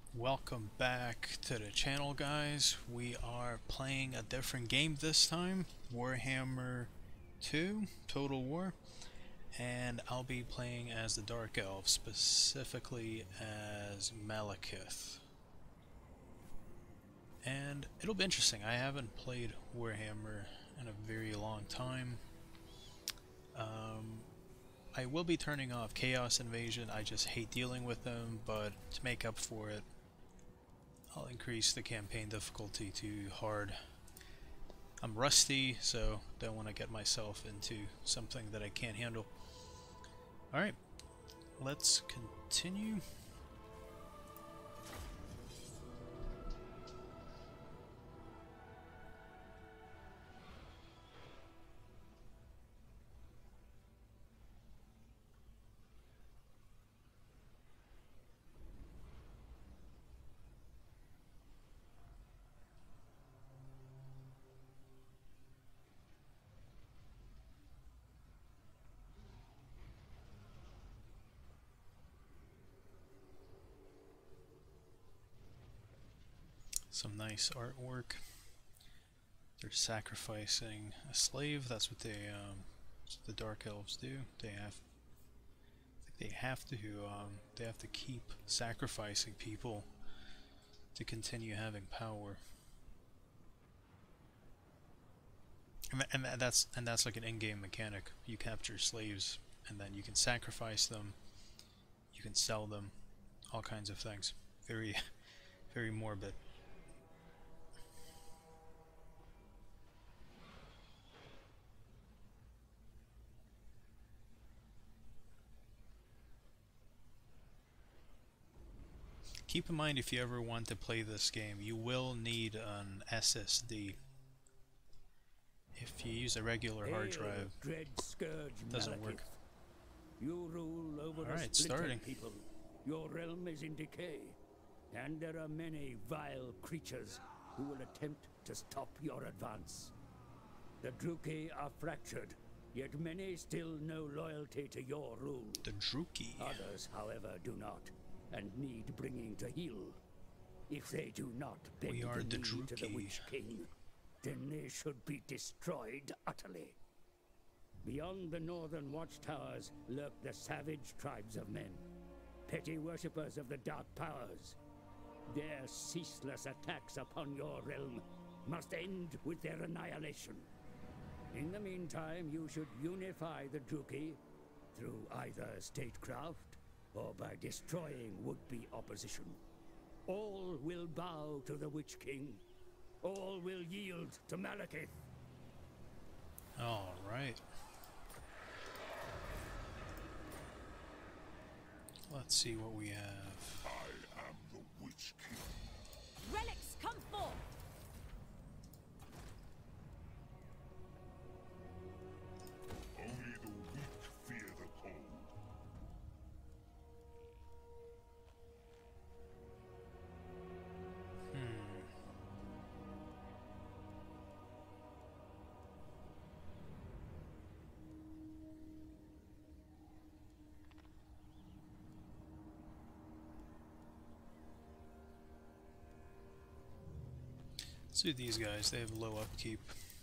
Welcome back to the channel, guys. We are playing a different game this time, Warhammer 2 Total War, and I'll be playing as the Dark Elves, specifically as Malekith. And it'll be interesting. I haven't played Warhammer in a very long time. I will be turning off Chaos Invasion. I just hate dealing with them, but to make up for it, I'll increase the campaign difficulty to hard. I'm rusty, so don't want to get myself into something that I can't handle. Alright, let's continue. Some nice artwork. They're sacrificing a slave. That's what the Dark Elves do. They have, I think they have to keep sacrificing people to continue having power. And that's like an in-game mechanic. You capture slaves, and then you can sacrifice them. You can sell them, all kinds of things. Very, very morbid. Keep in mind, if you ever want to play this game, you will need an SSD. If you use a regular hard drive, it doesn't work. You rule over Alright, the starting. people. Your realm is in decay, and there are many vile creatures who will attempt to stop your advance. The Druki are fractured, yet many still know loyalty to your rule. The Druki. Others, however, do not, and need bringing to heel. If they do not bend We are the the knee to the Druki. Witch King, then they should be destroyed utterly. Beyond the northern watchtowers lurk the savage tribes of men, petty worshippers of the dark powers. Their ceaseless attacks upon your realm must end with their annihilation. In the meantime, you should unify the Druki through either statecraft or by destroying would-be opposition. All will bow to the Witch King. All will yield to Malekith. All right. Let's see what we have. I am the Witch King. Relics, come forth! Only the weak fear the cold. Let's do these guys. They have low upkeep.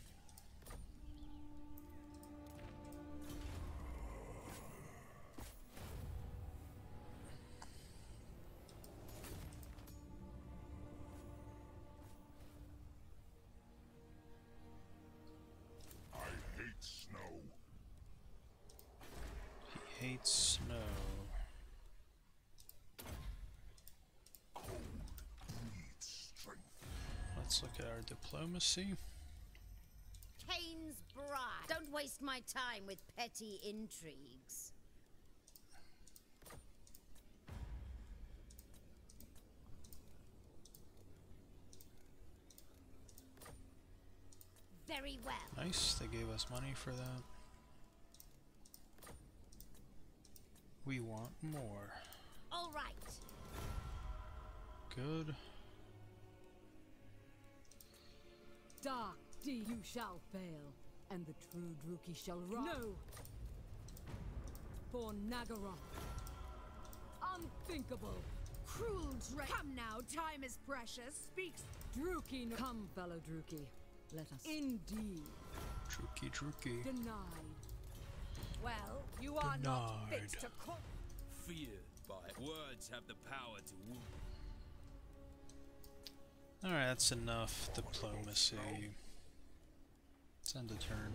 I hate snow. He hates snow. Cold needs strength. Let's look at our diplomacy. Cain's bride. Don't waste my time with petty intrigues. Very well. Nice, they gave us money for that. We want more. All right. Good. Dark deed you shall fail, and the true Druki shall rise. No! For Naggaroth. Unthinkable! cruel come now, time is precious. Speaks Druki. Come, fellow Druki. Let us. Indeed. Druki. Denied. Well, you are not fit to call. Feared by words have the power to wound. Alright, that's enough diplomacy. Let's end a turn.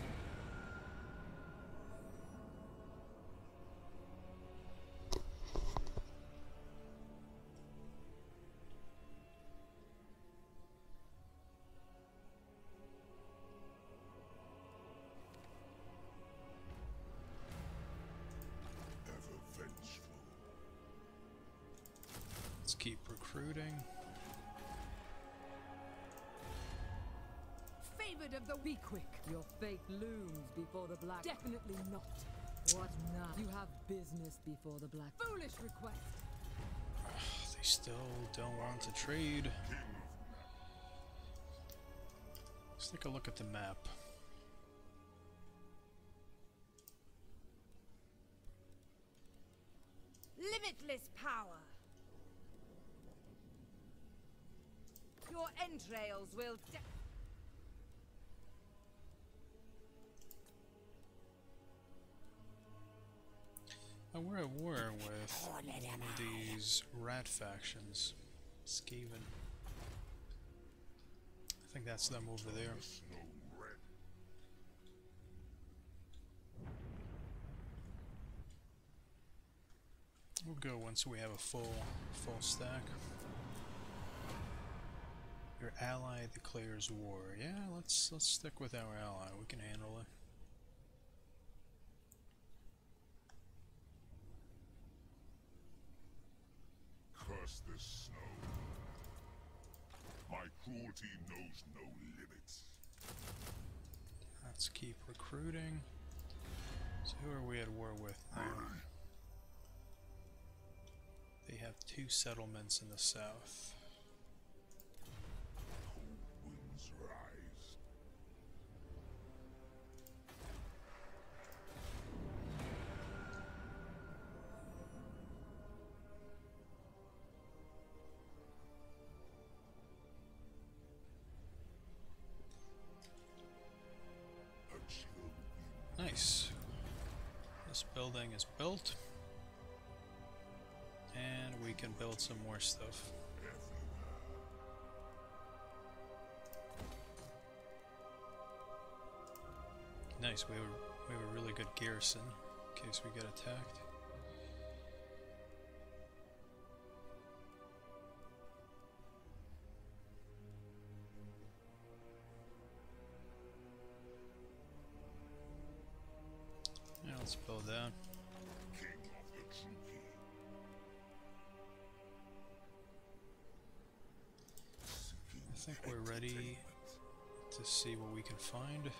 Let's keep recruiting. Favored of the be quick. Your fate looms before the black. Definitely not. What now? You have business before the black. Foolish request. They still don't want to trade. Let's take a look at the map. Limitless power. Your entrails will. We're at war with one of these rat factions. Skaven. I think that's them over there. We'll go once we have a full stack. Your ally declares war. Yeah, let's stick with our ally. We can handle it. Curse this snow. My cruelty knows no limits. Let's keep recruiting. So who are we at war with now? They have 2 settlements in the south. Cold winds rise. A chill wind. Nice. This building is built. And we can build some more stuff. Nice, we have a really good garrison in case we get attacked. Yeah, let's build that. I think we're ready to see what we can find.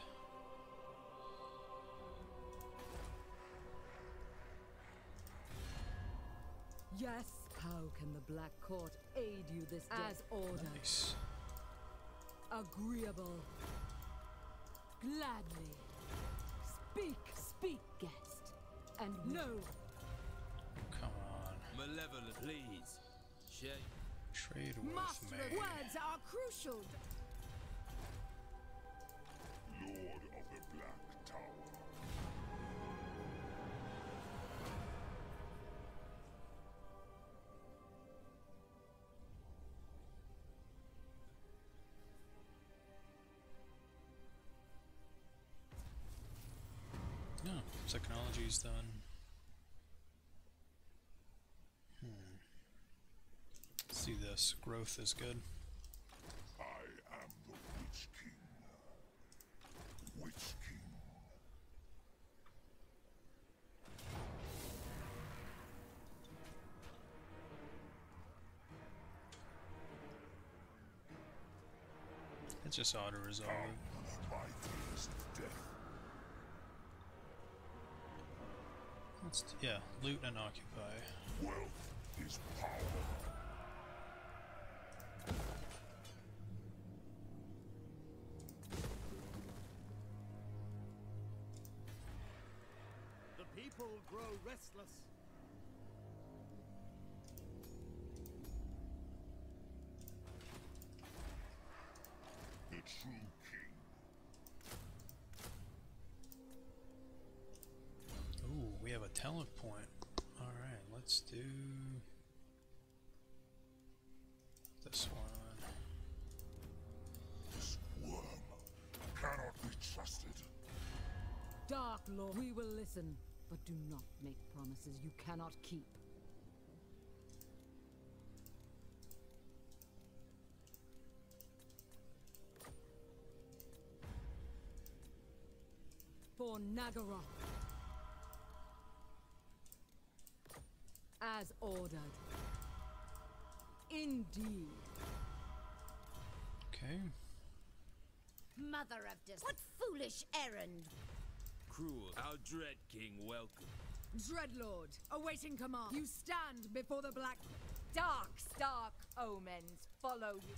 Yes. How can the Black Court aid you this day? As ordered. Nice. Agreeable. Gladly. Speak, guest. And no. Come on. Malevolent, please. Share. Trade with Master me. words are crucial. Lord of the Black Tower. No, technology's done. See this. Growth is good. I am the Witch King. Witch King. It's just auto-resolve. My first death. Let's yeah, loot and occupy. Wealth is power. The people grow restless. olive point. Alright, let's do this one. This worm cannot be trusted. Dark Lord, we will listen, but do not make promises you cannot keep. For Naggaroth. As ordered. Indeed. Okay. Mother of Dis. What foolish errand? Cruel. Our dread king welcome. Dreadlord, awaiting command. You stand before the black... Dark omens follow you.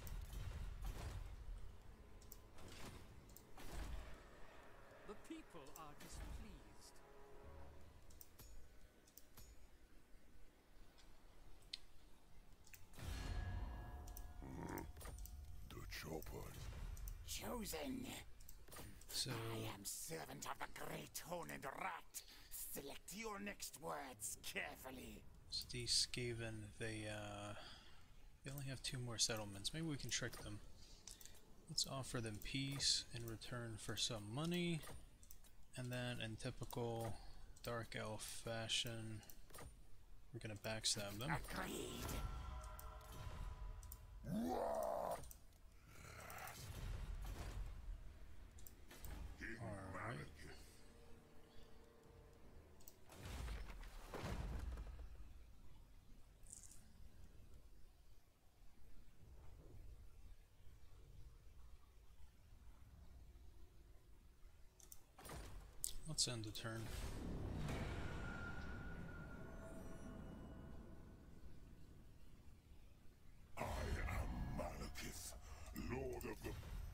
The people are displeased. The choppers. Chosen. So I am servant of the great horned rat. Select your next words carefully. these Skaven, they only have 2 more settlements. Maybe we can trick them. Let's offer them peace in return for some money, and then in typical Dark Elf fashion, we're gonna backstab them. Agreed. Alright. Let's end the turn. I am Malekith, Lord of the...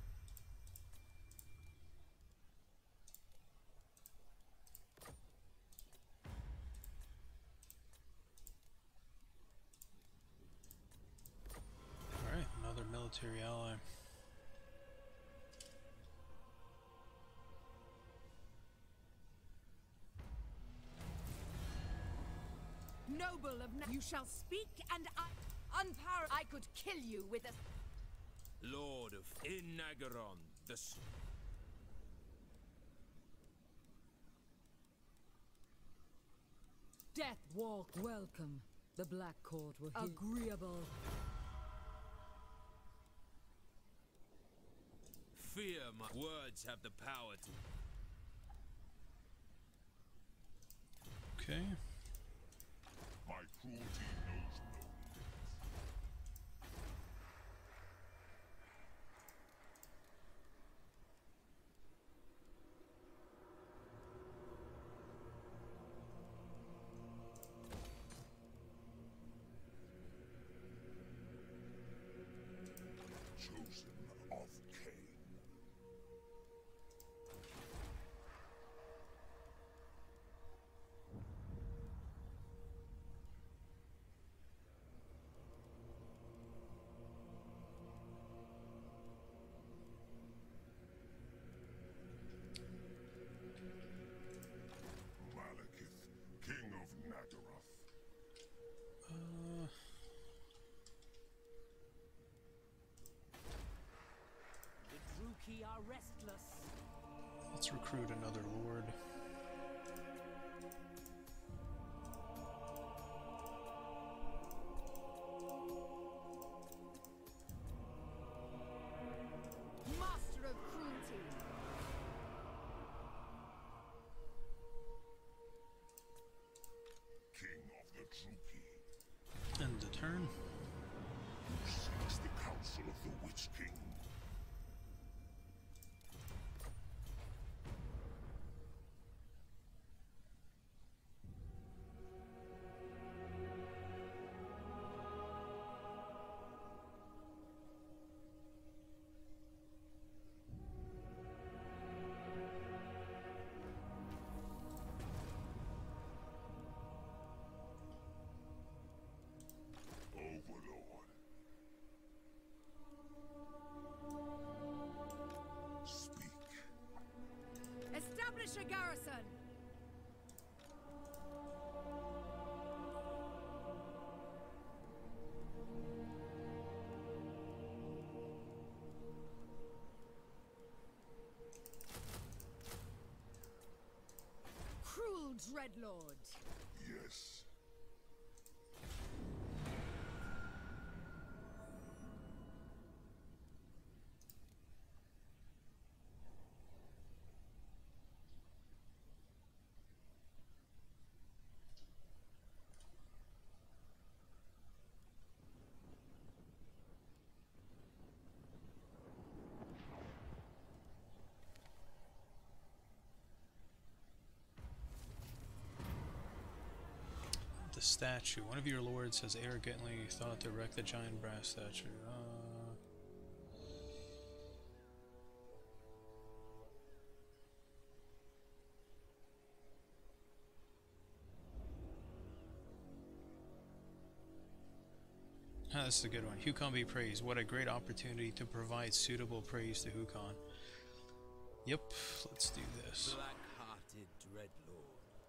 Alright, another military ally. Noble of you shall speak, and I could kill you with a... Lord of in Naggaroth, Death walk. Welcome. The Black Court will hear. Agreeable. fear my words have the power to... Okay. My cruelty knows no limits. Chosen of Cain. Malekith, King of Naggaroth. The Druki are restless. Let's recruit another lord. Master of cruelty. King of the Druki. End the turn. Who seeks the counsel of the Witch King? Overlord. Speak. Establish a garrison. Dreadlord. Yes. The statue. One of your lords has arrogantly thought to wreck the giant brass statue. This is a good one. Hukon be praised. What a great opportunity to provide suitable praise to Hukon. Yep, let's do this. Black-hearted Dreadlord.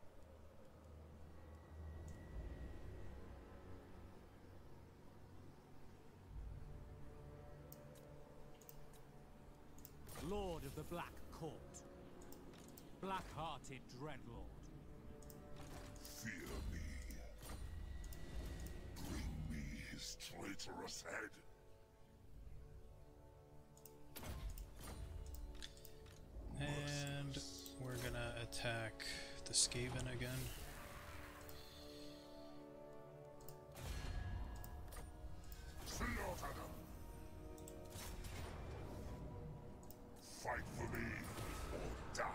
Lord of the Black Court. Black-hearted Dreadlord. Fear me. Bring me his traitorous head. And we're gonna attack the Skaven again. Slaughter them. Fight for me or die.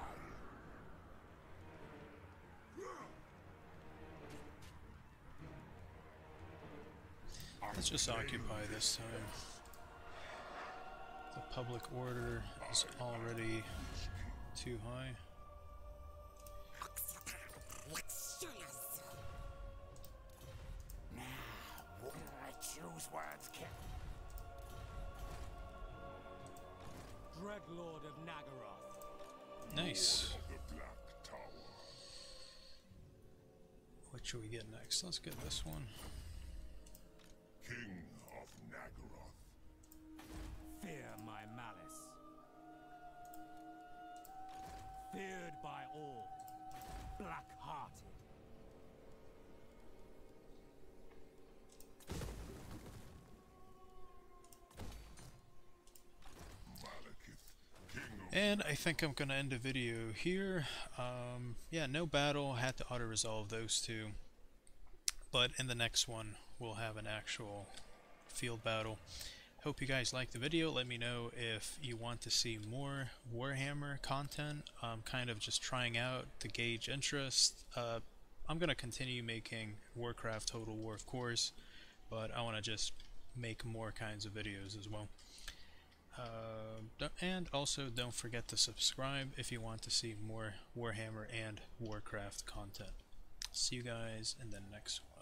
Let's just occupy this time. The public order is already too high. Now, I choose words carefully. Dreadlord of Naggaroth. Nice. Of the Black Tower. What should we get next? Let's get this one. King of Naggaroth. Fear my malice. Feared by all. Black-hearted. Malekith, King of And I think I'm gonna end the video here. Yeah, no battle, had to auto-resolve those two. But in the next one, we'll have an actual field battle. Hope you guys liked the video. Let me know if you want to see more Warhammer content. I'm kind of just trying out to gauge interest. I'm going to continue making Warcraft Total War, of course, but I want to just make more kinds of videos as well. And also don't forget to subscribe if you want to see more Warhammer and Warcraft content. See you guys in the next one.